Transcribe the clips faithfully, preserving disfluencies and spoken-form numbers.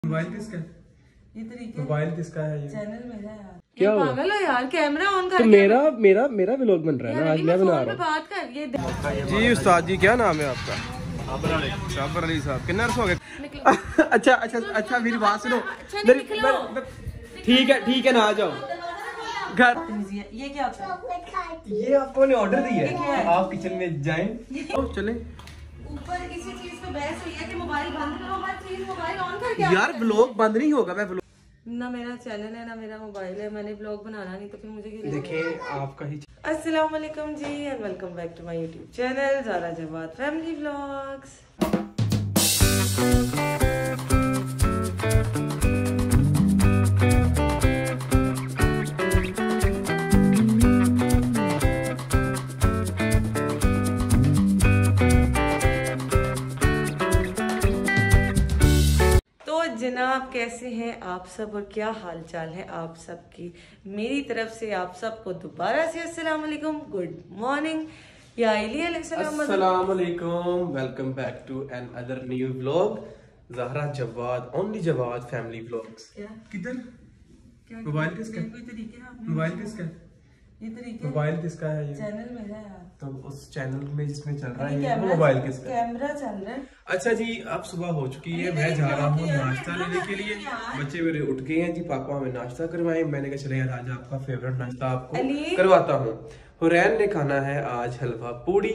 Mobile किसका है? ये तरीके मोबाइल किसका है? ये चैनल मेरा है यार। क्या हुआ? पागल हो यार, कैमरा ऑन कर। तो मेरा मेरा मेरा व्लॉग बन रहा है ना, आज मैं बना रहा हूँ। बात कर ये जी उस्ताद जी, क्या नाम है आपका? साबर अली साहब। कितने अर्स हो गए? अच्छा अच्छा अच्छा, मेरी बात सुनो। ठीक है ठीक है ना, आ जाओ घर। ये क्या होता है? ये आपको ने ऑर्डर दिया है, आप किचन में जाएं। चले ऊपर किसी चीज पे बहस हुई है कि मोबाइल बंद करो, हर चीज मोबाइल ऑन करके। यार व्लॉग बंद नहीं होगा। मैं व्लॉग ना मेरा चैनल है ना मेरा मोबाइल है, मैंने ब्लॉग बनाना नहीं तो फिर मुझे क्या देखें आपका ही। अस्सलाम वालेकुम जी and welcome back to my YouTube channel Zara Jawad family vlogs. जनाब कैसे हैं आप सब और क्या हाल चाल है आप सबकी? मेरी तरफ से आप सबको दोबारा से अस्सलाम वालेकुम, गुड मॉर्निंग या अस्सलाम वालेकुम। Welcome back to another new vlog, Zahra Jawad, only Jawad family vlogs. किधर मोबाइल किसका? मोबाइल किसका? ये तरीके मोबाइल किसका है? ये चैनल मेरा है यार। तो उस चैनल में जिसमें चल रहा है कैमरा, मोबाइल किसका? कैमरा चल रहा है। अच्छा जी, अब सुबह हो चुकी है, मैं जा रहा हूँ नाश्ता लेने के लिए। बच्चे मेरे उठ गए हैं जी, पापा हमें नाश्ता करवाएं। मैंने कहा चले यार आज आपका फेवरेट नाश्ता आपको करवाता हूँ। हुरैन ने खाना है आज हलवा पूड़ी।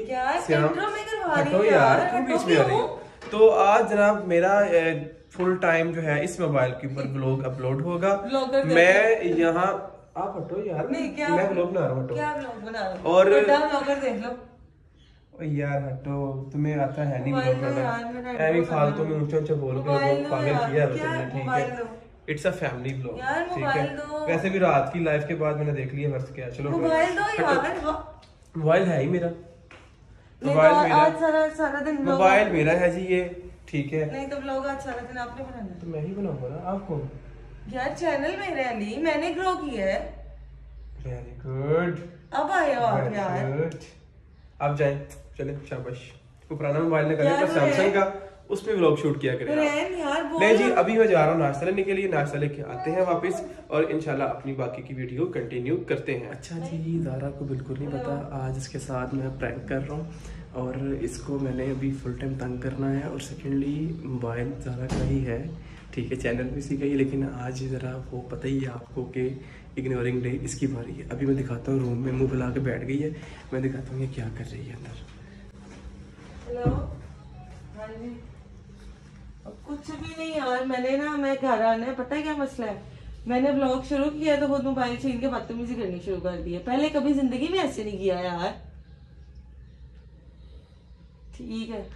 हटो यार, क्यों बीच में आ रही हो? तो आज जनाब मेरा फुल टाइम जो है इस मोबाइल के ऊपर ब्लॉग अपलोड होगा। मैं यहाँ आप हटो यार, नहीं क्या मैं व्लॉग बना रहा हूँ। क्या व्लॉग बना रहा हूँ? और व्लॉगर देख लो। ओ यार हटो, तुम्हें आता है नहीं व्लॉग बनाना। ऐवी फालतू में ऊंचे ऊंचे बोल के लोग पागल किया है तुमने। ठीक है, इट्स अ फैमिली व्लॉग, ठीक है। वैसे भी रात की लाइफ के बाद मैंने देख लिया वर्ष क्या। चलो मोबाइल दो यार। मोबाइल है ही मेरा, मोबाइल मेरा आज सारा सारा दिन मोबाइल मेरा है जी ये, ठीक है। नहीं तो व्लॉग आज सारा दिन आपने बनाना है। तो मैं ही बनाऊंगा ना। आपको यार चैनल मेरा है अली, मैंने ग्रो किया है। वेरी गुड, अब आए हो आप यार। अब जाएं, चले शाबाश। वो पुराना मोबाइल ने कहा सैमसंग का, उसमें व्लॉग शूट किया करें यार। नहीं जी, अभी मैं जा रहा हूँ नाश्ता लेने के लिए। नाश्ता लेके आते हैं वापस और इंशाल्लाह अपनी बाकी की वीडियो कंटिन्यू करते हैं। अच्छा जी, ज़ारा को बिल्कुल नहीं पता आज इसके साथ मैं प्रैंक कर रहा हूँ और इसको मैंने अभी फुल टाइम तंग करना है। और सेकेंडली मोबाइल ज़ारा का ही है, ठीक है, चैनल भी इसी का ही। लेकिन आज ज़रा वो पता ही है आपको कि इग्नोरिंग डे इसकी बारी है। अभी मैं दिखाता हूँ, रूम में मुंह फुला के बैठ गई है। मैं दिखाता हूँ ये क्या कर रही है अंदर। हेलो, हाँ जी। कुछ भी नहीं यार, मैंने ना मैं घर आना है, पता है क्या मसला है? मैंने ब्लॉग शुरू किया तो खुद मोबाइल छीन के बदतमीजी करनी शुरू कर दी है। पहले कभी जिंदगी में ऐसे नहीं किया यार। ठीक है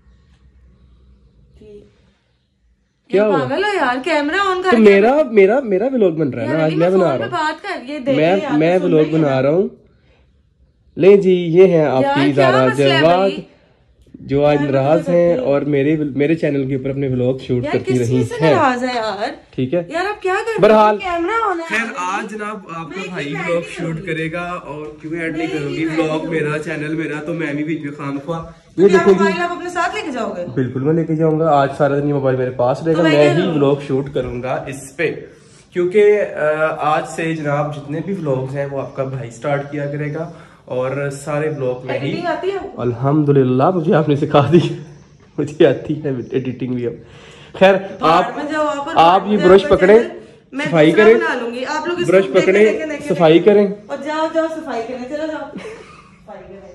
ठीक। क्या हुआ? पागल हो यार, कैमरा ऑन कर। तो मेरा मेरा मेरा व्लॉग बन रहा है ना, आज मैं बना रहा हूँ। बात कर ये मैं मैं व्लॉग बना रहा हूँ। ले जी, ये है आपकी ज़ारा जवाद जो आज नाराज हैं और मेरे मेरे चैनल के ऊपर अपने व्लॉग शूट करती रही हैं। यार ठीक है यार, आप क्या कर रहे हो? बहरहाल कैमरा ऑन है। खैर आज जनाब आपका भाई व्लॉग शूट करेगा और क्यों ऐड नहीं करूंगी? व्लॉग मेरा, चैनल मेरा, तो मैं भी बीच में खामख्वा। ये देखो जी, आप अपने साथ लेके जाओगे? बिल्कुल मैं लेके जाऊंगा। आज सारा दिन ये मोबाइल मेरे पास रहेगा, तो मैं ही व्लॉग शूट करूंगा इस पे, क्योंकि आज से जनाब जितने भी व्लॉग्स हैं वो आपका भाई स्टार्ट किया करेगा और सारे ब्लॉग में ही। अल्हम्दुलिल्लाह मुझे आपने सिखा दी, मुझे आती है एडिटिंग भी। अब खैर आप आप ये ब्रश पकड़े, सफाई करें। आप लोग ब्रश पकड़े, सफाई करें और जाओ जाओ सफाई करें। चलो जाओ सफाई करें।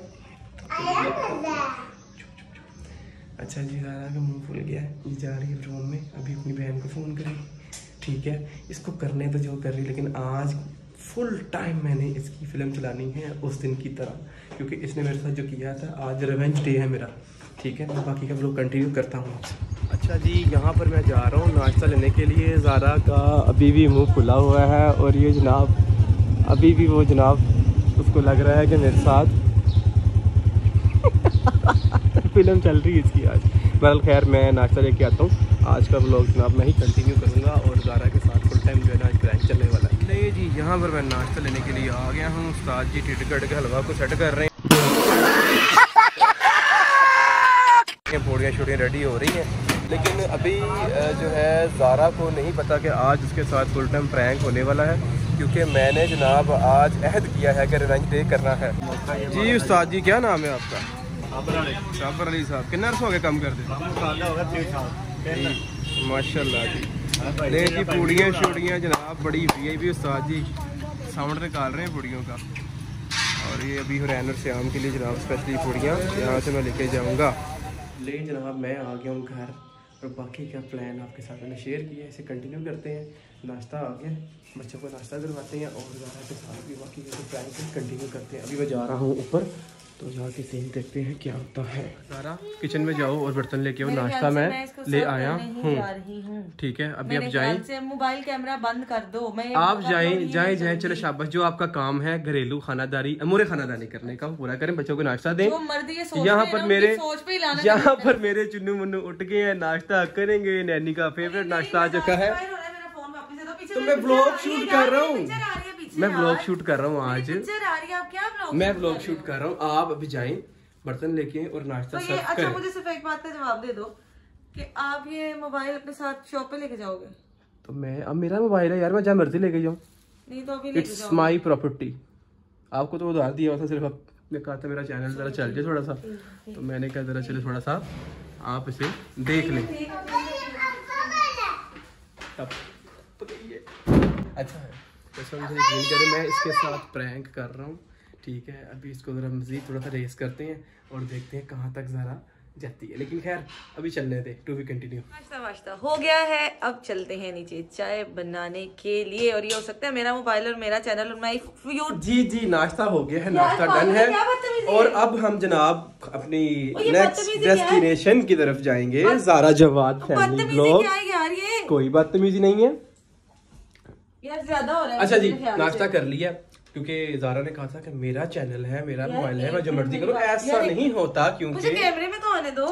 अच्छा जी, ज़ारा का मुंह फूल गया है, ये जा रही है रूम में, अभी अपनी बहन को फ़ोन करेगी। ठीक है, इसको करने तो जो कर रही, लेकिन आज फुल टाइम मैंने इसकी फिल्म चलानी है उस दिन की तरह, क्योंकि इसने मेरे साथ जो किया था। आज रिवेंज डे है मेरा, ठीक है। मैं बाकी का लोग कंटिन्यू करता हूँ आपसे। अच्छा जी, यहाँ पर मैं जा रहा हूँ नाश्ता लेने के लिए। ज़ारा का अभी भी मुंह खुला हुआ है और ये जनाब अभी भी वो जनाब उसको लग रहा है कि मेरे साथ फिल्म चल रही है इसकी आज। बहरहाल खैर मैं नाश्ता लेके आता हूँ। आज का व्लॉग जनाब मैं ही कंटिन्यू करूँगा और ज़ारा के साथ फुल टाइम जो है ना आज प्रैंक चलने वाला है। नहीं जी, यहाँ पर मैं नाश्ता लेने के लिए आ गया हूँ। उस्ताद जी टिटकट के हलवा को सेट कर रहे हैं, पूड़ियाँ शूड़ियाँ रेडी हो रही हैं। लेकिन अभी जो है ज़ारा को नहीं पता कि आज उसके साथ फुल टाइम प्रैंक होने वाला है, क्योंकि मैंने जनाब आज अहद किया है कि रिवेंज डे करना है। जी उस्ताद जी, क्या नाम है आपका? साबर अली साहब। कितना अर्सा हो गया काम करते? माशाल्लाह जी। ले जी पूड़ियाँ शूड़ियाँ जनाब बड़ी we I P Ustad ji sound निकाल रहे हैं पूड़ियों का। और ये अभी हुरैन और श्याम के लिए जनाब स्पेशली पूड़ियाँ यहाँ से मैं लेके जाऊँगा। ले जनाब मैं आ गया हूँ घर, और बाकी का प्लान आपके साथ मैंने शेयर किया है, इसे कंटिन्यू करते हैं। नाश्ता आ गया, बच्चों को नाश्ता करवाते हैं और ज़ारा के साथ भी बाकी के प्लान को कंटिन्यू करते हैं। अभी मैं जा रहा हूँ ऊपर, तो जाके सीन देखते हैं क्या होता है। ज़ारा किचन में जाओ और बर्तन लेके आओ, नाश्ता मैं ले आया हूँ। ठीक है, अभी आप जाएं, मोबाइल कैमरा बंद कर दो। मैं आप जाएं जाएं जाएं चलो शाबाश। जो आपका काम है घरेलू खानादारी अमूरे खानादारी करने का पूरा करें, बच्चों को नाश्ता दें। यहाँ पर मेरे यहाँ पर मेरे चुन्नू मुन्नू उठ गए हैं, नाश्ता करेंगे। नैनी का फेवरेट नाश्ता आ चुका है। तो मैं व्लॉग शूट कर रहा हूँ, मैं व्लॉग शूट कर रहा हूँ आज मैं व्लॉग शूट कर रहा हूँ। आप अभी जाएं, बर्तन लेके और नाश्ता तो सर्व अच्छा करें। मुझे सिर्फ एक बात का जवाब दे दो कि आप ये मोबाइल अपने साथ शॉप पे लेके जाओगे? तो मैं अब मेरा मोबाइल है यार, मैं जहाँ मर्जी लेके जाऊँ। नहीं तो अभी लेके इट्स जाओ। My property. आपको तो उधार दिया हुआ था, सिर्फ आपने कहा था मेरा चैनल जरा चल जाए थोड़ा सा, तो मैंने कहा जरा चले थोड़ा सा आप इसे देख लें। अच्छा है, तो मुझे यकीन करें मैं इसके साथ प्रैंक कर रहा हूँ। ठीक है, अभी इसको ज़रा मज़ीद थोड़ा सा रेस करते हैं और देखते हैं कहाँ तक ज़रा जाती है। लेकिन खैर अभी चलने दे, टू बी कंटिन्यू। नाश्ता वाश्ता हो गया है, अब चलते हैं नीचे चाय बनाने के लिए। और ये हो सकता है मेरा मोबाइल और मेरा चैनल और मैं जी जी नाश्ता हो गया है, नाश्ता डन है। और अब हम जनाब अपनी नेक्स्ट डेस्टिनेशन की तरफ जाएंगे, ज़ारा जवाद फैमिली ब्लॉग। कोई बदतमीजी नहीं है यार, ज्यादा हो रहा है। अच्छा जी, नाश्ता कर लिया, क्योंकि ज़ारा ने कहा था कि मेरा चैनल है, मेरा मोबाइल है, मैं जो मर्जी करूँ। ऐसा नहीं होता, क्योंकि मुझे कैमरे में तो आने दो।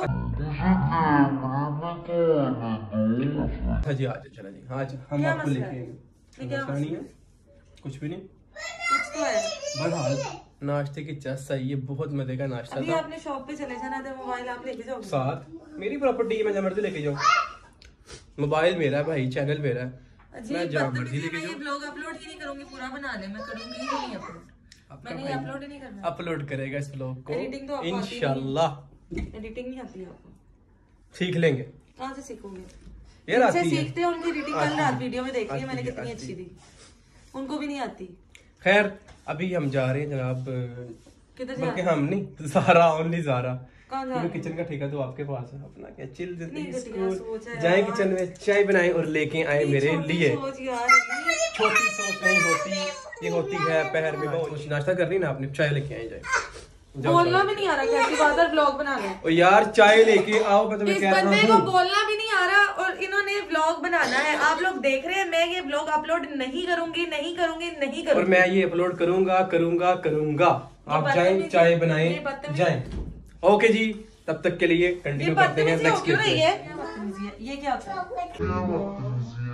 अच्छा जी, आज चला जी, आज हम आपको लेके आएंगे। कुछ भी नहीं, कुछ तो है। बहरहाल नाश्ते की चस सही है, बहुत मजे का नाश्ता अभी था। आपने शॉप पे चले जाना था, मोबाइल आप लेके जाओगे साथ। मेरी प्रॉपर्टी है, मैं जहाँ मर्जी लेके जाऊँ। मोबाइल मेरा है भाई, चैनल मेरा है, मैं जहाँ मर्जी लेके जाऊँ। ब्लॉग अपलोड ही नहीं करूंगी, पूरा बना ले, मैं करूंगी ही नहीं अपलोड। मैंने अपलोड ही नहीं करना। अपलोड करेगा इस ब्लॉग को एडिटिंग तो आपको इंशाल्लाह। एडिटिंग नहीं आती आपको? सीख लेंगे। कहाँ से सीखोगे? यार आती है, सीखते हैं, उनकी एडिटिंग कल रात वीडियो में देख ली मैंने, कितनी अच्छी थी। उनको भी नहीं आती। खैर अभी हम जा रहे हैं जनाब, किधर बल्कि हम नहीं, ज़ारा ओनली ज़ारा। कहाँ जा रहे हैं? किचन का ठेका तो आपके पास है, अपना क्या चिल नहीं, घटिया स्कूल सोच है जाए, यार। किचन में चाय बनाए और लेके आए मेरे लिए। सोच यार, छोटी सोच नहीं होती, ये होती है पहर में बहुत। नाश्ता कर रही ना आपने, चाय लेके आए जाए। बोलना भी नहीं आ रहा, कैसी बात है, ब्लॉग बना लो। और यार चाय लेके आओ, मैं तुम्हें इस कह रहा बंदे को हूँ। बोलना भी नहीं आ रहा, और इन्होंने व्लॉग बनाना है। आप लोग देख रहे हैं, मैं ये व्लॉग अपलोड नहीं करूंगी, नहीं करूंगी, नहीं और करूंगी। मैं ये अपलोड करूंगा करूंगा करूंगा। आप जाएं, चाय बनाएं, जाएं। ओके जी, तब तक के लिए कंटिन्यू करते हैं नेक्स्ट क्लिप में। ये क्या होता है?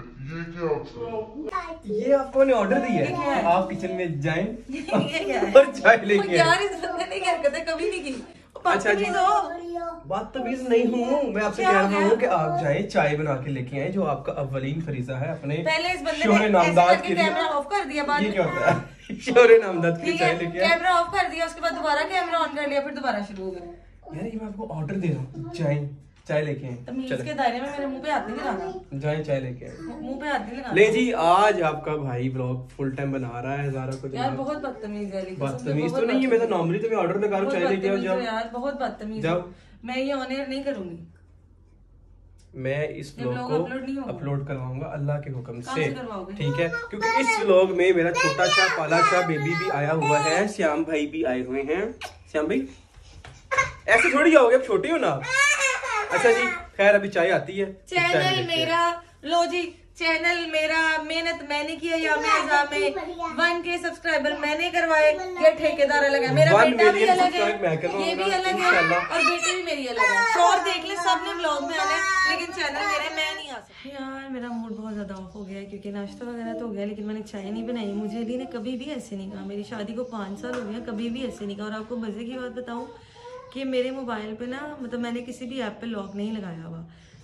ये आपको ने ऑर्डर दी है, आप किचन में जाएं ये क्या है? और चाय लेके आए। यार इस बंदे ने क्या हरकतें कभी नहीं की। अच्छा जी, बातमीज नहीं हूँ मैं, आपसे कह रहा हूँ कि आप जाएं चाय बना के लेके आए, जो आपका अव्वलीन फरीजा है अपने पहले इस बंदे शोहरे ने नामदाद के लिए। कैमरा ऑफ कर दिया, बाद ये क्या होता है? शोहरे नामदाद की ठीक चाय है, लेके आए। कैमरा ऑफ कर दिया, उसके बाद दोबारा कैमरा ऑन कर लिया, फिर दोबारा शुरू हो गया। यार ये मैं आपको ऑर्डर दे रहा हूँ, जाएं चाय लेके आए। तमीज के दायरे में मेरे मुंह पे हाथ नहीं लगाना, जाएं चाय लेके आए। मुंह पे हाथ नहीं लगाना। ले जी, आज आपका भाई ब्लॉग फुल टाइम बना रहा है ज़ारा को। यार बहुत बदतमीज है, लेकिन बदतमीज तो नहीं है, मैं तो नॉर्मली तुम्हें ऑर्डर लगा रहा हूँ चाय लेके आओ। जब यार बहुत बदतमीज, जब मैं ये ऑनर नहीं करूंगी, मैं इस ब्लॉग को अपलोड करवाऊंगा अल्लाह के हुक्म से, ठीक है? क्योंकि इस ब्लॉग में मेरा छोटा सा पाला सा बेबी भी आया हुआ है, श्याम भाई भी आए हुए हैं। श्याम भाई ऐसे थोड़ी जाओगे, अब छोटे हो ना। अच्छा जी, खैर अभी चाय आती है। चैनल मेरा, लो जी चैनल मेरा, मेहनत मैंने की है, या में वन के सब्सक्राइबर मैंने करवाए, ये ठेकेदार अलग है, मेरा बेटा भी अलग है, ये भी अलग है, और बेटी भी मेरी अलग है। शोर देख ले, सबने ब्लॉग में आना है, लेकिन चैनल मेरा, मैं नहीं आ सकती। यार मेरा मूड बहुत ज्यादा ऑफ हो गया है, क्योंकि नाश्ता वगैरह तो हो गया, लेकिन मैंने चाय नहीं बनाई। मुझे अली ने कभी भी ऐसे नहीं कहा, मेरी शादी को पाँच साल हो गया, कभी भी ऐसे नहीं कहा। और आपको मजे की बात बताऊँ कि मेरे मोबाइल पे ना, मतलब मैंने किसी भी ऐप पे लॉक नहीं लगाया हुआ,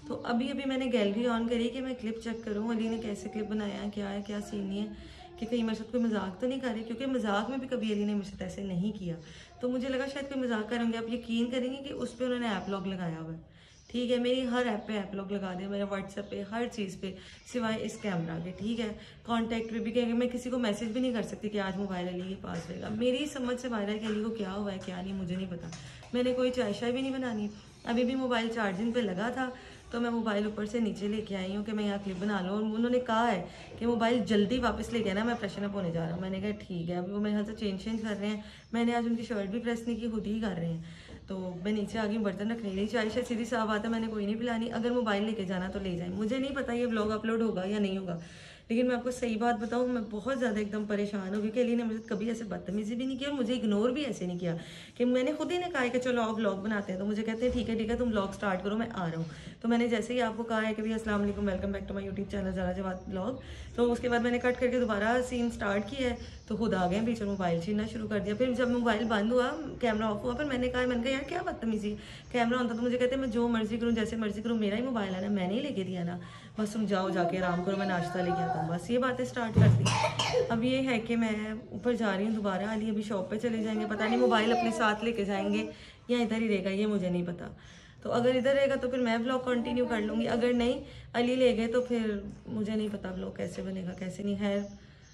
तो अभी अभी मैंने गैलरी ऑन करी कि मैं क्लिप चेक करूँ अली ने कैसे क्लिप बनाया, क्या है क्या सीन नहीं है, कि कहीं मेरे साथ कोई मजाक तो नहीं कर रही, क्योंकि मजाक में भी कभी अली ने मेरे साथ ऐसे नहीं किया। तो मुझे लगा शायद कोई मजाक करेंगे। आप यकीन करेंगे कि उस पर उन्होंने ऐप लॉग लगाया हुआ है, ठीक है। मेरी हर ऐप पे ऐप लॉग लगा दिया, मेरे व्हाट्सएप पे, हर चीज़ पे, सिवाय इस कैमरा के, ठीक है। कॉन्टैक्ट पे भी कहेंगे, मैं किसी को मैसेज भी नहीं कर सकती कि आज मोबाइल अली के पास रहेगा। मेरी समझ से बाहर है कि अली को क्या हुआ है क्या नहीं, मुझे नहीं पता। मैंने कोई चाय शाय भी नहीं बनानी। अभी भी मोबाइल चार्जिंग पे लगा था तो मैं मोबाइल ऊपर से नीचे लेके आई हूँ कि मैं यहाँ क्लिप बना लूँ। और उन्होंने कहा है कि मोबाइल जल्दी वापस लेके आना, मैं फ्रेशन अप होने जा रहा हूँ। मैंने कहा ठीक है। अभी वो मेरे हाथ से चेंज चेंज कर रहे हैं, मैंने आज उनकी शर्ट भी प्रेस नहीं की, खुद ही कर रहे हैं। तो मैं नीचे आ गई, बर्तन रखने गई। चाय शायद सीधी साफ बात है, मैंने कोई नहीं पिलानी। अगर मोबाइल लेके जाना तो ले जाए। मुझे नहीं पता ये व्लॉग अपलोड होगा या नहीं होगा, लेकिन मैं आपको सही बात बताऊँ, मैं बहुत ज़्यादा एकदम परेशान हो गई कि अली ने मुझे कभी ऐसे बदतमीजी भी नहीं की और मुझे इग्नोर भी ऐसे नहीं किया। कि मैंने खुद ही ने कहा है कि चलो आप व्लॉग बनाते हैं, तो मुझे कहते हैं ठीक है ठीक है तुम व्लॉग स्टार्ट करो, मैं आ रहा हूँ। तो मैंने जैसे ही आपको कहा है कि भैया अस्सलाम वालेकुम, welcome back to my YouTube channel Zara Jawad vlog, तो उसके बाद मैंने कट करके दोबारा सीन स्टार्ट किया है। तो खुद आ गए बीच में मोबाइल छीनना शुरू कर दिया। फिर जब मोबाइल बंद हुआ, कैमरा ऑफ हुआ, फिर मैंने कहा मैंने कहा यार क्या बदतमीजी, कैमरा होता तो मुझे कहते मैं जो मर्जी करूँ जैसे मर्जी करूँ, मेरा ही मोबाइल है ना, मैंने ही लेके दिया ना, बस तुम जाओ जाके आराम करो, मैं नाश्ता लेके आता हूँ। बस ये बातें स्टार्ट कर दी। अब ये है कि मैं ऊपर जा रही हूँ दोबारा, अली अभी शॉप पे चले जाएंगे, पता नहीं मोबाइल अपने साथ लेके जाएंगे या इधर ही रहेगा, ये मुझे नहीं पता। तो अगर इधर रहेगा तो फिर मैं व्लॉग कंटिन्यू कर लूँगी, अगर नहीं अली ले गए तो फिर मुझे नहीं पता व्लॉग कैसे बनेगा कैसे नहीं है,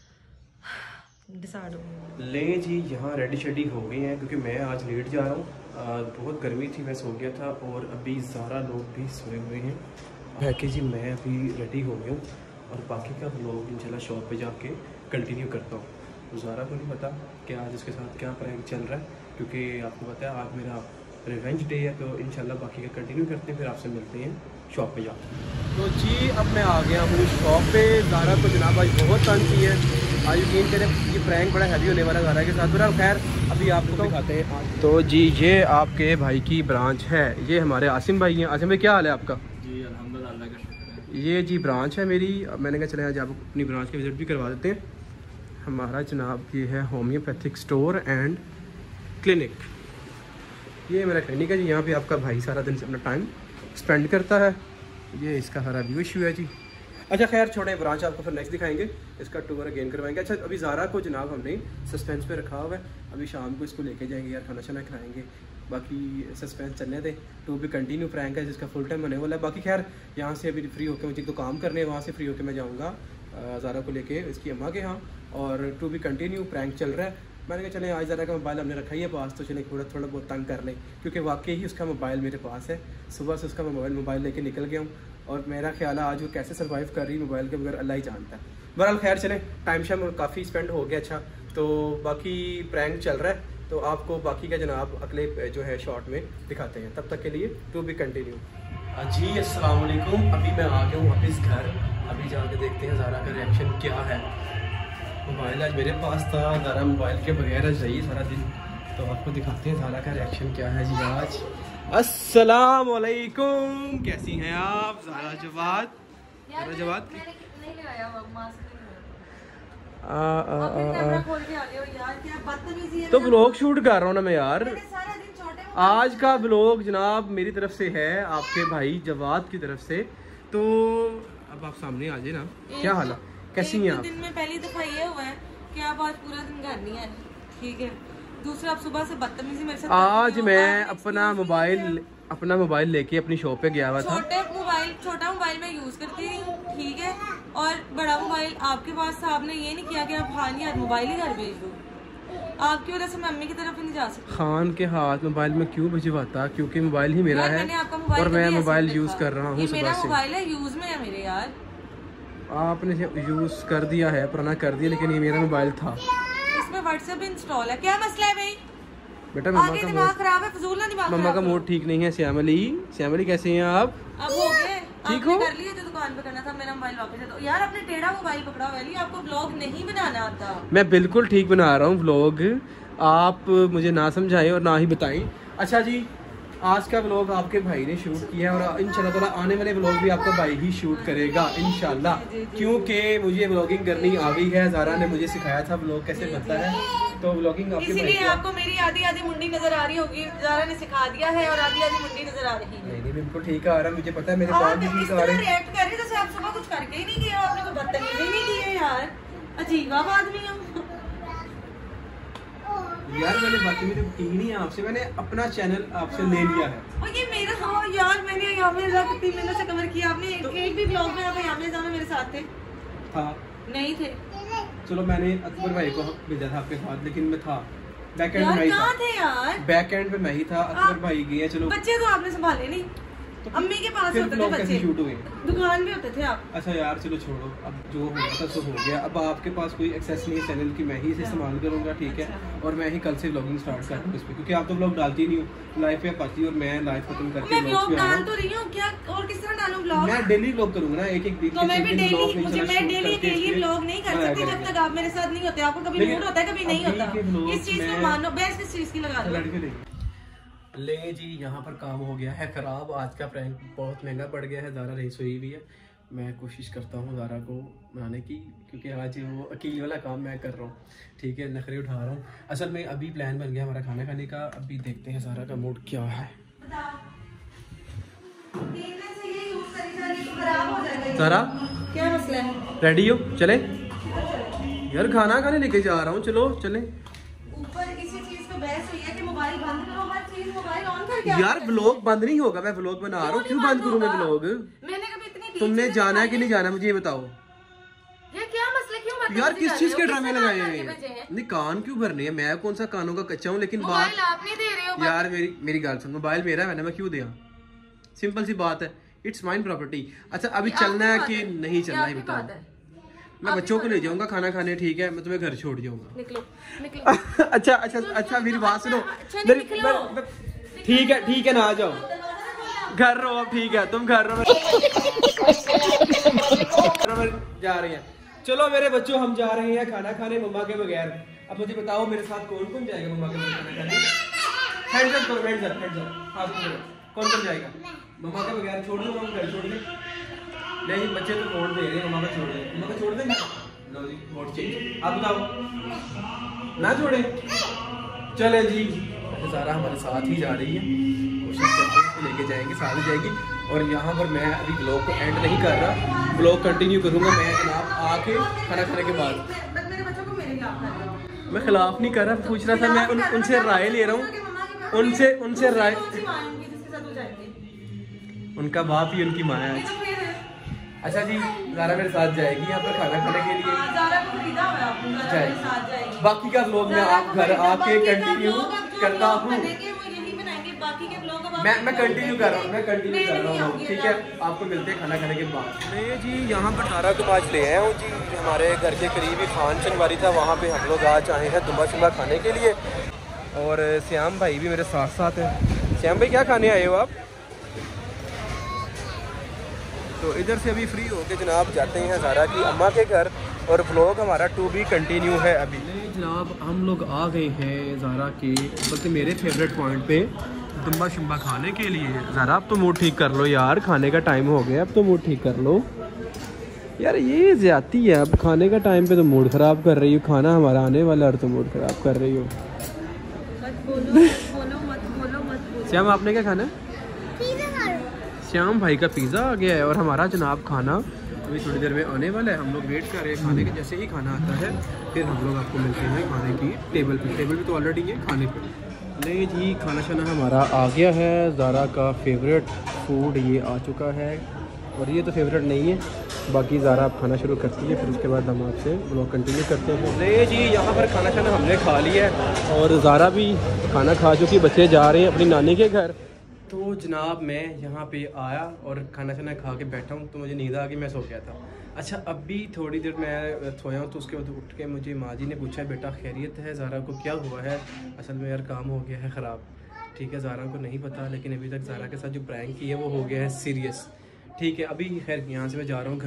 डिसाइड हो। ले जी यहाँ रेडी शेडी हो गई हैं क्योंकि मैं आज लेट जा रहा हूँ। बहुत गर्मी थी, मैं सो गया था और अभी ज़ारा लोग भी सोए हुए हैं। है कि जी मैं अभी रेडी हो गया हूँ और बाकी का व्लॉग इंशाल्लाह शॉप पे जाके कंटिन्यू करता हूँ। तो ज़ारा को नहीं पता कि आज उसके साथ क्या प्रैंक चल रहा है, क्योंकि आपको पता है आज मेरा रिवेंज डे है। तो इंशाल्लाह बाकी का कंटिन्यू करते हैं, फिर आपसे मिलते हैं शॉप पे जाके। तो जी अब मैं आ गया अपनी शॉप पे। ज़ारा को जनाब आज बहुत तंग की है, आज यकीन करें ये प्रैंक बड़ा हैवी होने वाला ज़ारा के साथ। बुरा खैर अभी आपको दिखाते हैं। तो जी ये आपके भाई की ब्रांच है, ये हमारे आसिम भाई हैं। आसिम भाई क्या हाल है आपका? जी अल्हम्दुलिल्लाह, अल्लाह का शुक्र है। ये जी ब्रांच है मेरी। मैंने कहा चले आज आप अपनी ब्रांच की विज़िट भी करवा देते हैं। हमारा जनाब ये है होम्योपैथिक स्टोर एंड क्लिनिक। ये मेरा क्लिनिक है जी, यहाँ पे आपका भाई सारा दिन अपना टाइम स्पेंड करता है। ये इसका सारा व्यू इशू है जी। अच्छा खैर छोड़े, ब्रांच आपको फिर नेक्स्ट दिखाएंगे, इसका टूर अगेन करवाएंगे। अच्छा अभी ज़ारा को जनाब हमने सस्पेंस पे रखा हुआ है, अभी शाम को इसको लेके जाएंगे यार, खाना शाना खिलाएंगे। बाकी सस्पेंस चलने दे, टू भी कंटिन्यू प्रैंक है जिसका फुल टाइम होने वाला है। बाकी खैर यहाँ से अभी फ्री होकर मुझे तो काम करने हैं, वहाँ से फ्री होकर मैं जाऊँगा ज़ारा को लेके इसकी अम्मा के यहाँ, और टू भी कंटिन्यू प्रैंक चल रहा है। मैंने कहा चले आज ज़रा का मोबाइल हमने रखा ही है पास, तो चले थोड़ा थोड़ा बहुत तंग कर लें, क्योंकि वाकई ही उसका मोबाइल मेरे पास है। सुबह से उसका मैं मोबाइल मोबाइल लेके निकल गया हूँ और मेरा ख्याल है आज वो कैसे सर्वाइव कर रही मोबाइल के बगैर अल्लाह ही जानता है। बहरहाल खैर चले, टाइम शाम काफ़ी स्पेंड हो गया। अच्छा तो बाकी प्रैंक चल रहा है, तो आपको बाकी का जनाब अगले जो है शॉर्ट में दिखाते हैं। तब तक के लिए टू बी कंटिन्यू। जी अस्सलाम वालेकुम, अभी मैं आ गया हूँ वापस घर। अभी जाके देखते हैं ज़ारा का रिएक्शन क्या है। मोबाइल आज मेरे पास था, ज़ारा मोबाइल के बगैर आज रही सारा दिन, तो आपको दिखाते हैं ज़ारा का रिएक्शन क्या है जी आज। अस्सलाम वालेकुम, कैसी हैं आप ज़ारा जवाद? ज़ारा जवाद तो ब्लॉग शूट कर रहा हूँ ना मैं यार। आज का ब्लॉग जनाब मेरी तरफ से है, आपके भाई जवाद की तरफ से। तो अब आप सामने आ जाए ना, क्या हाल है, कैसी हैं आप? दिन में पहली दफा ये हुआ है कि आप आज पूरा दिन घर नहीं है, ठीक है। दूसरा आप सुबह से बदतमीजी मेरे साथ। आज मैं अपना मोबाइल अपना मोबाइल लेके अपनी शॉप पे गया हुआ था। छोटे मोबाइल छोटा मोबाइल मैं यूज करती हूँ, ठीक है, और बड़ा मोबाइल आपके पास था। आपने ये नहीं किया कि आप खान यार मोबाइल ही घर भेज दो। आपकी वजह से मैं मम्मी की तरफ नहीं जा सकती। खान के हाथ मोबाइल में क्यों भिजवाता, क्योंकि मोबाइल ही मेरा है और मैं मोबाइल यूज कर रहा हूँ सुबह से। मोबाइल है यूज में है मेरे यार। आपने यूज कर दिया है, पुराना कर दिया, लेकिन ये मेरा मोबाइल था। इसमें व्हाट्सएप इंस्टॉल है, क्या मसला है भाई? बेटा मम्मा का दिमाग खराब है, फजूल ना दिमाग। मम्मा का मूड ठीक नहीं है। श्यामली श्यामली कैसे हैं आप? अब हो गए, ठीक हो? कर लिया जो दुकान पे करना था, मेरा मोबाइल वापस है। तो यार आपने टेढ़ा मोबाइल पकड़ा हुआ है, आपको व्लॉग नहीं बनाना आता। मैं बिल्कुल ठीक बना रहा हूँ व्लॉग, आप मुझे ना समझाएं और ना ही बताएं। अच्छा जी आज का व्लॉग आपके भाई ने शूट किया है और इंशाल्लाह ताला आने वाले व्लॉग भी आपका भाई ही शूट करेगा इंशाल्लाह, क्योंकि मुझे व्लॉगिंग करनी आ गई है। ज़ारा ने मुझे सिखाया था व्लॉग कैसे बनता है, तो व्लॉगिंग आपके भाई इसीलिए आपको मेरी आधी आधी मुंडी नजर आ रही होगी, ज़ारा ने सिखा दिया है और आधी आधी मुंडी नजर आ रही है। नहीं नहीं बिल्कुल ठीक आ रहा है, मुझे पता है मेरे बाल भी ठीक आ रहे हैं। रिएक्ट कर रहे जैसे आप सुबह कुछ करके ही नहीं किया, आपने कोई बदतमीजी नहीं की है यार, अजीब आप आदमी हो यार। मैंने बात मेरी की नहीं है आपसे, मैंने अपना चैनल आपसे ले लिया है और ये मेरा हाँ यार मैंने यामिर कितनी मेहनत से कवर किया आपने, एक, तो, एक भी ब्लॉग में आप यामिर ज़ारा मेरे साथ थे? था नहीं थे। चलो मैंने अकबर भाई को भेजा था आपके साथ, लेकिन मैं था बैक एंड में ही था। थे यार बैक एंड पे मैं ही था, अकबर भाई गए। चलो बच्चे तो आपने संभाले नहीं, तो अम्मी के पास होते थे बच्चे, शूट हुए दुकान भी होते थे आप। अच्छा यार चलो छोड़ो, अब जो हो गया था सो हो गया। अब आपके पास कोई एक्सेस नहीं है चैनल की, मैं ही इसे इस्तेमाल करूंगा, ठीक है। और मैं ही कल से व्लॉगिंग स्टार्ट कर दूँ इस पे, क्योंकि आप तो व्लॉग डालती ही नहीं हो, लाइव पे पाती और मैं लाइव खत्म करके व्लॉग डाल तो रही हूं क्या, और किस तरह डालूं व्लॉग? मैं डेली व्लॉग करूंगा ना, एक एक दिन। तो मैं भी डेली, मुझे मैं डेली अकेली व्लॉग नहीं कर सकती जब तक आप मेरे साथ नहीं होते। आपको कभी मूड होता है, कभी नहीं होता, इस चीज को मानो। बेस्ट किस चीज की लगा दो ले जी। यहाँ पर काम हो गया है खराब, आज का प्रैंक बहुत महंगा पड़ गया है। ज़ारा रही सोई भी है, मैं कोशिश करता हूँ ज़ारा को मनाने की, क्योंकि आज वो अकेले वाला काम मैं कर रहा हूँ, ठीक है, नखरे उठा रहा हूँ। असल में अभी प्लान बन गया हमारा खाना खाने का, अभी देखते हैं ज़ारा का मूड क्या है। ज़ारा क्या मसला है? रेडी हो? चले यार, खाना खाने लेके जा रहा हूँ, चलो चले। ऊपर किसी चीज पे बहस हुई है कि मोबाइल बंद करो, हर चीज मोबाइल ऑन करके। यार व्लॉग बंद नहीं होगा, मैं व्लॉग बना रहा हूँ, क्यों बंद करूँ मैं व्लॉग? मैंने कभी इतनी तुमने जाना है कि नहीं जाना, मुझे ये बताओ। ये क्या मसला, क्यों यार किस चीज के ड्रामे लगाए हैं? नहीं कान क्यों भरने हैं? मैं कौन सा कानों का कच्चा हूँ? लेकिन बात आप नहीं दे रहे हो। यार मेरी मेरी गाल सुन, मोबाइल मेरा है, मैंने मैं क्यों दिया? सिंपल सी बात है, इट्स माइन प्रॉपर्टी। अच्छा अभी चलना है कि नहीं चलना है बताओ। मैं बच्चों को ले जाऊंगा खाना खाने, ठीक है, मैं तुम्हें घर छोड़ जाऊंगा। निकलो, निकलो। अच्छा अच्छा अच्छा मेरी बात सुनो, ठीक है ठीक है ना आ जाओ, घर रहो अब, ठीक है तुम घर रहो, जा रही हैं। चलो मेरे बच्चों हम जा रहे हैं खाना खाने मम्मा के बगैर। अब मुझे बताओ मेरे साथ कौन कौन जाएगा मम्मा के बगैर खाना खाने? हैंड्स अप करो, हैंड्स अप, हैंड्स अप, हाथ करो। कौन कौन जाएगा मम्मा के बगैर? छोड़ दो मम्मा, घर छोड़ दे। नहीं बच्चे तो वोट दे रहे हैं, मम्मा को छोड़ दे, मम्मा को छोड़ देंगे। लो जी वोट चेंज, आप बताओ ना छोड़े? चले जी, ज़ारा हमारे साथ ही जा रही है, कोशिश करते हैं लेके जाएंगे, साथ ही जाएगी। और यहाँ पर मैं अभी ब्लॉग को एंड नहीं कर रहा, ब्लॉग कंटिन्यू करूँगा मैं जनाब आके खाना खाने के बाद। मैं खिलाफ नहीं कर रहा, पूछ रहा था, मैं उन, उनसे राय ले रहा हूँ, उनसे उनसे राय। उनका बाप ही उनकी माँ है। अच्छा जी ज़ारा मेरे साथ जाएगी यहाँ पर खाना खाने के लिए, जाएगी। बाकी का व्लॉग मैं आप घर आके कंटिन्यू करता हूँ, मैं मैं कंटिन्यू कर रहा हूँ, मैं कंटिन्यू कर रहा हूँ, ठीक है। आपको मिलते हैं खाना खाने के बाद। मैं जी यहाँ पर ज़ारा को आज ले आया हूँ जी, हमारे घर के करीब ही खान चनवारी था, वहाँ पे हम लोग आज आए हैं दुम्बा शुम्बा खाने के लिए। और श्याम भाई भी मेरे साथ साथ हैं। श्याम भाई क्या खाने आए हो आप? तो इधर से अभी फ्री होके जनाब जाते हैं ज़ारा की अम्मा के घर, और व्लॉग हमारा टू बी कंटिन्यू है। अभी जनाब हम लोग आ गए हैं ज़ारा के, बल्कि मेरे फेवरेट पॉइंट पे दुम्बा शुम्बा खाने के लिए। ज़ारा अब तो मूड ठीक कर लो यार, खाने का टाइम हो गया, अब तो मूड ठीक कर लो यार, ये ज्यादती है। अब खाने का टाइम पे तो मूड ख़राब कर रही हो, खाना हमारा आने वाला और तो मूड ख़राब कर रही हो। श्याम आपने क्या खाना? श्याम भाई का पिज़्ज़ा आ गया है और हमारा जनाब खाना अभी थोड़ी देर में आने वाला है। हम लोग वेट कर रहे हैं खाने के, जैसे ही खाना आता है फिर हम लोग आपको मिलते हैं खाने की टेबल पे। टेबल पे तो ऑलरेडी है, खाने पे नहीं जी। खाना शाना हमारा आ गया है, ज़ारा का फेवरेट फूड ये आ चुका है, और ये तो फेवरेट नहीं है, बाकी ज़ारा आप खाना शुरू करती है, फिर उसके बाद हम आपसे ब्लॉग कंटिन्यू करते हैं। नहीं जी यहाँ पर खाना शाना हमने खा लिया है और ज़ारा भी खाना खा चुकी, बच्चे जा रहे हैं अपनी नानी के घर। तो जनाब मैं यहाँ पे आया और खाना शाना खा के बैठा हूँ, तो मुझे नींद आ गई, मैं सो गया था। अच्छा अभी थोड़ी देर मैं सोया हूँ, तो उसके बाद उठ के मुझे माँ जी ने पूछा बेटा खैरियत है, ज़ारा को क्या हुआ है? असल में यार काम हो गया है ख़राब, ठीक है, ज़ारा को नहीं पता, लेकिन अभी तक ज़ारा के साथ जो प्रैंक की है वो हो गया है सीरियस, ठीक है। अभी खैर यहाँ से मैं जा रहा हूँ घर,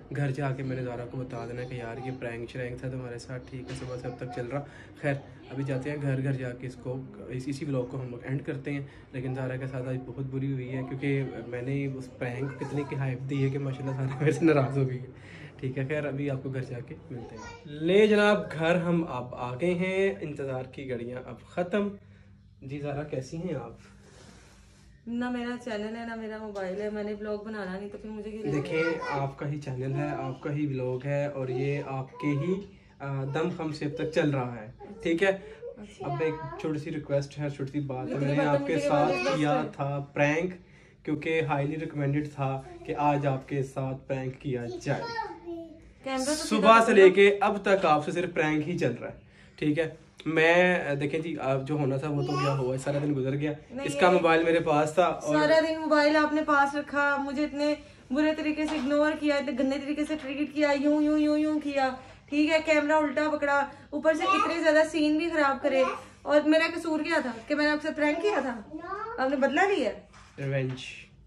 घर जाके मैंने ज़ारा को बता देना कि यार ये प्रैंक श्रैंक था तुम्हारे साथ, ठीक है, सुबह से अब तक चल रहा। खैर अभी जाते हैं घर, घर जाके इसको इस, इसी व्लॉग को हम लोग एंड करते हैं। लेकिन ज़ारा के साथ आज बहुत बुरी हुई है क्योंकि मैंने उस प्रैंक कितने की हाइप दी है कि माशाल्लाह ज़ारा मेरे से नाराज़ हो गई है, ठीक है। खैर अभी आपको घर जाके मिलते हैं। ले जनाब घर हम अब आ गए हैं, इंतज़ार की घड़ियाँ अब ख़त्म। जी ज़ारा कैसी हैं आप? ना मेरा चैनल है ना मेरा मोबाइल है, मैंने ब्लॉग बनाना नहीं तो फिर मुझे क्यों? देखिए आपका ही चैनल है, आपका ही व्लॉग है और ये आपके ही आ, दम खम से अब तक चल रहा है, ठीक है। अब एक छोटी सी रिक्वेस्ट है, छोटी सी बात है, मैंने आपके साथ किया था प्रैंक क्योंकि हाईली रिकमेंडेड था कि आज आपके साथ प्रैंक किया जाए। सुबह से लेके अब तक आपसे सिर्फ प्रैंक ही चल रहा है, ठीक है। मैं देखें जी, आप जो होना था वो तो क्या हुआ, सारा दिन गुजर गया। इसका मोबाइल मेरे पास था और सारा दिन मोबाइल आपने पास रखा, मुझे इतने बुरे तरीके से इग्नोर किया, इतने गंदे तरीके से ट्रीट किया, यूं यूं यूं यूं किया, ठीक है। कैमरा उल्टा पकड़ा, ऊपर से इतने ज्यादा सीन भी खराब करे। और मेरा कसूर क्या था कि मैंने आपसे प्रैंक किया था? आपने बदला लिया रिवेंज।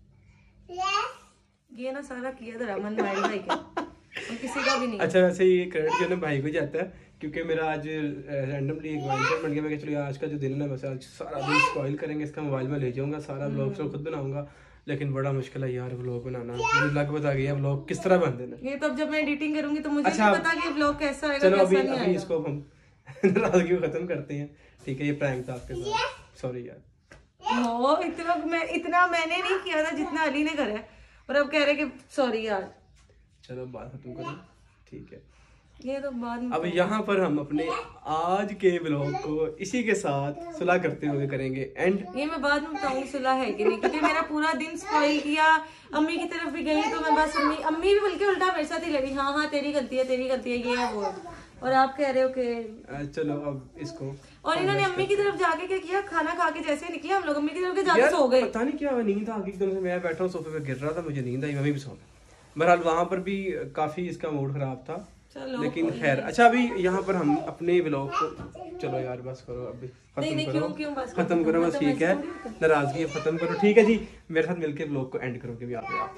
ये ना सारा किया था रमन भाई भाई के, और किसी का भी नहीं। अच्छा वैसे ये क्रेडिट जो है भाई को जाता है क्योंकि मेरा आज रैंडमली एक माइंडसेट बन गया। मैं चलो आज का जो दिन है ना, बस आज सारा दिन स्पॉइल करेंगे, इसका मोबाइल में ले जाऊंगा, सारा व्लॉग तो खुद बनाऊंगा। लेकिन बड़ा मुश्किल है यार व्लॉग बनाना, मुझे लग बता गया व्लॉग किस तरह बन देना। ये तो जब मैं एडिटिंग करूंगी तो मुझे अच्छा, नहीं पता कि व्लॉग कैसा आएगा, चलो अभी कैसा नहीं अभी आएगा। इसको हम नाराजगी को खत्म करते हैं, ठीक है। ये प्रैंक था आपके साथ, सॉरी यार। हो इतना मैं इतना मैंने नहीं किया था जितना अली ने करा है, और अब कह रहे कि सॉरी यार। चलो बात खत्म करो, ठीक है। ये तो बाद में अब यहाँ पर हम अपने आज के व्लॉग को इसी के साथ सुलह करते हुए करेंगे एंड। ये मैं बाद में बताऊंगी सुलह है कि नहीं, क्योंकि मेरा पूरा दिन स्पॉइल किया। अम्मी की तरफ भी गई तो मैं बस अम्मी अम्मी भी बल्कि उल्टा मेरे साथ ही लड़ी, हाँ हाँ तेरी गलती है तेरी गलती है ये है वो है। और आप कह रहे हो कि चलो अब इसको, और इन्होंने अम्मी की तरफ जाके क्या किया, खाना खा के जैसे निकले हम लोग अम्मी की तरफ के जाके सो गए। पता नहीं क्या हुआ, नींद आ गई एकदम से। मैं बैठा हूँ सोफे पे, गिर रहा था, मुझे नींद आई, मैं भी सो गया। बहरहाल वहां पर भी काफी इसका मूड खराब था, लेकिन खैर। अच्छा अभी यहाँ पर हम अपने व्लॉग को, चलो यार बस करो अभी, खत्म करो खत्म करो बस, ठीक है। नाराजगी खत्म करो, ठीक है जी। मेरे साथ मिलके व्लॉग को एंड करोगे भी आप,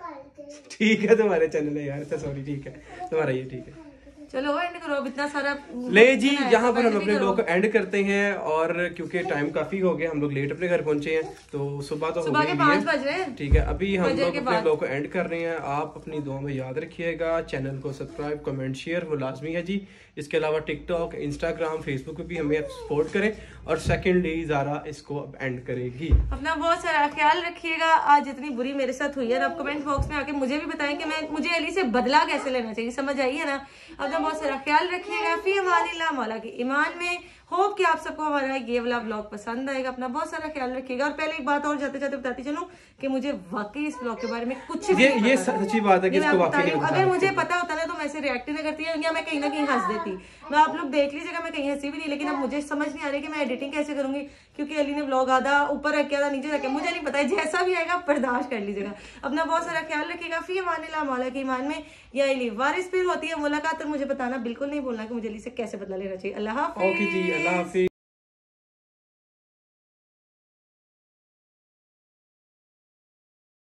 ठीक है। तुम्हारे चैनल है यार, सॉरी, ठीक है तुम्हारा ये, ठीक है। चलो एंड करो, अब इतना सारा ले जी। यहाँ पर हम अपने व्लॉग को एंड करते हैं और क्योंकि टाइम काफी हो गया, हम लोग लेट अपने घर पहुंचे हैं तो सुबह तो सुबह के पाँच बज रहे हैं, ठीक है। अभी हम लोग अपने व्लॉग को एंड कर रहे हैं। आप अपनी दुआ में याद रखिएगा, चैनल को सब्सक्राइब कमेंट शेयर वो लाजमी है जी। इसके अलावा टिकटॉक इंस्टाग्राम फेसबुक पे भी हमें सपोर्ट करें। और सेकेंडली ज़ारा इसको अब एंड करेगी। अपना बहुत सारा ख्याल रखिएगा। आज इतनी बुरी मेरे साथ हुई है ना, आप कमेंट बॉक्स में आके मुझे भी बताएं कि मैं मुझे अली से बदला कैसे लेना चाहिए, समझ आई है ना। अपना बहुत सारा ख्याल रखिएगा। फी अमानिल्लाह, मौला के ईमान में। होप कि आप सबको हमारा ये वाला ब्लॉग पसंद आएगा। अपना बहुत सारा ख्याल रखिएगा। और पहले एक बात और जाते जाते बताती चलूं कि मुझे वाकई इस ब्लॉग के बारे में कुछ भी ये नहीं ये पता सच्ची बात है कि इसको वाकई नहीं अगर मुझे पता होता ना तो मैं ऐसे रिएक्ट नहीं करती या मैं कहीं ना कहीं हंस देती। मैं आप लोग देख लीजिएगा, मैं कहीं हंसी भी नहीं। लेकिन अब मुझे समझ नहीं आ रही कि मैं एडिटिंग कैसे करूंगी, क्योंकि अली ने व्लॉग आधा ऊपर रखा था नीचे रखा, मुझे नहीं पता है। जैसा भी आएगा बर्दाश्त कर लीजिएगा। अपना बहुत सारा ख्याल रखिएगा। फी अमानिल्लाह, मौला के ईमान में। या अली वारिस फिर होती है मुलाकात, और मुझे बताना बिल्कुल नहीं बोलना कि मुझे अली से कैसे बदला लेना चाहिए। अल्लाह हाफिज़। ओके जी, अल्लाह हाफिज़।